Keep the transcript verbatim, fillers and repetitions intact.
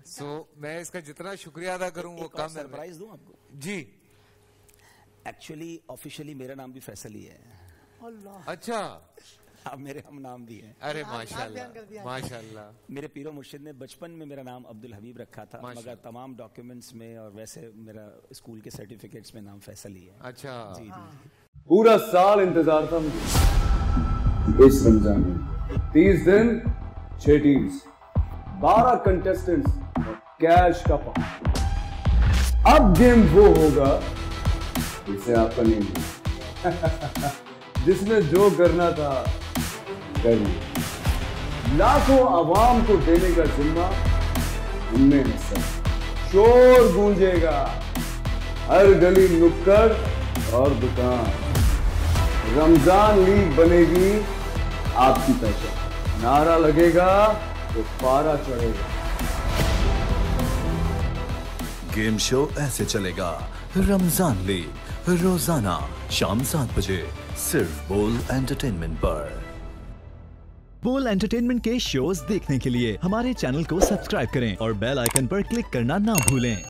सो so, मैं इसका जितना शुक्रिया अदा करूं वो कम। सरप्राइज दूं आपको जी। एक्चुअली ऑफिशियली मेरा नाम भी फैसल ही है। अल्लाह। अच्छा, अब मेरे हम नाम भी हैं। अरे माशाल्लाह माशाल्लाह। मेरे पीरो मुर्शिद ने बचपन में मेरा नाम अब्दुल हबीब रखा था, मगर तमाम डॉक्यूमेंट्स में और वैसे मेरा स्कूल के सर्टिफिकेट्स में नाम फैसल ही है। अच्छा जी जी। पूरा साल इंतजार था मुझे इस रमजान में। तीस दिन, छह टीम्स, बारह कंटेस्टेंट्स और कैश का पाउंड। अब गेम वो होगा जिसे आपका नहीं है। जिसने जो करना था कर लिया। लाखों आवाम को देने का जिम्मा हमने है सर। शोर गूंजेगा हर गली नुक्कड़ और दुकान। रमजान लीग बनेगी आपकी पहचान। नारा लगेगा तो पारा चढ़ेगा। गेम शो ऐसे चलेगा। रमजान लीग रोजाना शाम सात बजे सिर्फ बोल एंटरटेनमेंट पर। बोल एंटरटेनमेंट के शोज देखने के लिए हमारे चैनल को सब्सक्राइब करें और बेल आइकन पर क्लिक करना ना भूलें।